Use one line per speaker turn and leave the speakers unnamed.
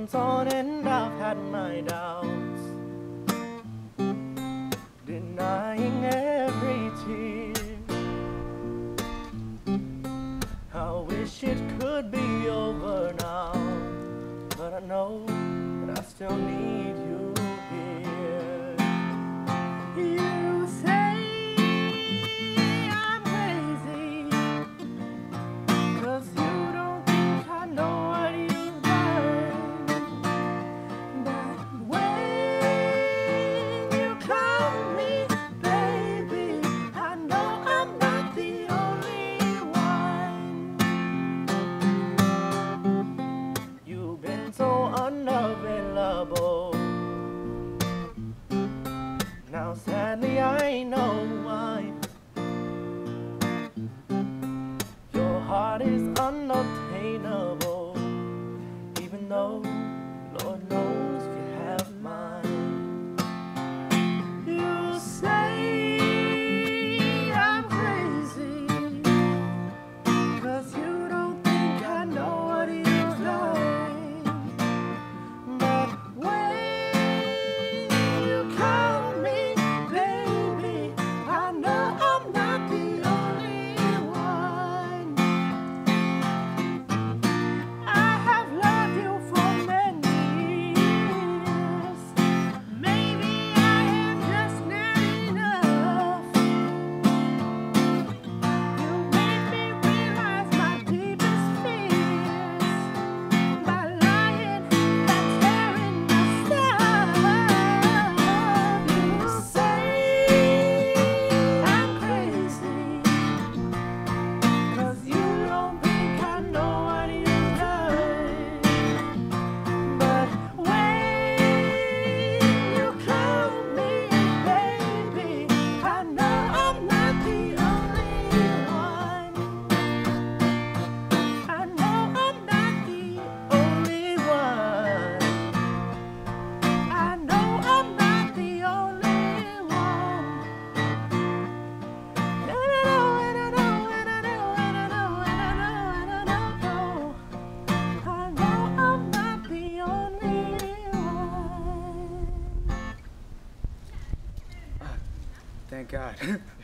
goes on and I've had my doubts, denying every tear. I wish it could be over now, but I know that I still need you here. You say I'm crazy, 'cause you don't think I know what you've done. But when you call me baby, I know I'm not the only one. You've been so unavailable. Now sadly I know why. Your heart is unobtainable, even though Lord knows you have mine. You say I'm crazy, 'cause you don't think I know what you've done. But when you call me baby, I know I'm not the only one. I have loved you for many years. Maybe I am just not enough. You made me realize my deepest fears by lying and tearing myself. You say I'm crazy, 'cause you don't think I know what you've done. But when you call me baby, I know I'm not the only one. I know I'm not the only one. I know I'm not the only one. And I know, and I know, and I know, and I know, and I know, and I know. I know I'm not the only one.
Thank God.